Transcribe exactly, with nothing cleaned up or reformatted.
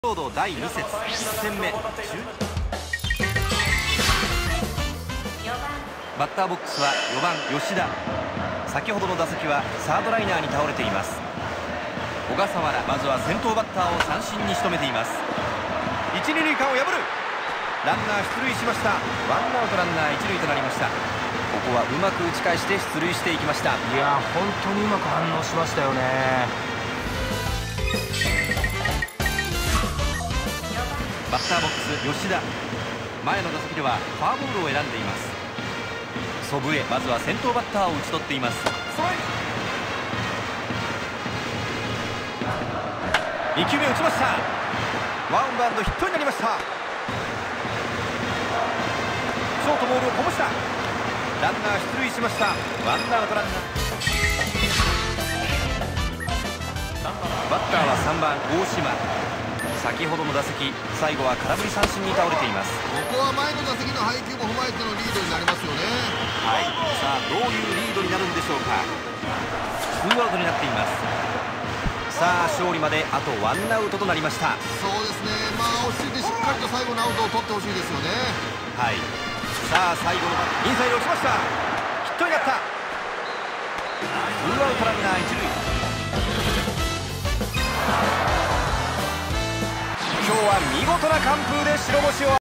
ロードだいに節いっ戦目、バッターボックスはよばん吉田。先ほどの打席はサードライナーに倒れています。小笠原、まずは先頭バッターを三振に仕留めています。一二塁間を破る、ランナー出塁しました。ワンアウトランナー一塁となりました。ここはうまく打ち返して出塁していきました。 いや本当にうまく反応しましたよね。 バッターボックス吉田、前の打席ではフォアボールを選んでいます。祖父江、まずは先頭バッターを打ち取っています。に球目打ちました。ワンバウンドヒットになりました。ショートボールをこぼした。ランナー出塁しました。ワンアウトランナー。バッターはさんばん大島。先ほどの打席、最後は空振り三振に倒れています。 ここは前の打席の配球も踏まえてのリードになりますよね。 はい、さあどういうリードになるんでしょうか。ツーアウトになっています。さあ勝利まであとワンアウトとなりました。 そうですね、まあ落ち着いてしっかりと最後のアウトを取ってほしいですよね。 はい、さあ最後のインサイド落ちました。ヒットになった。ツーアウトランナー一塁。今日は見事な完封で白星を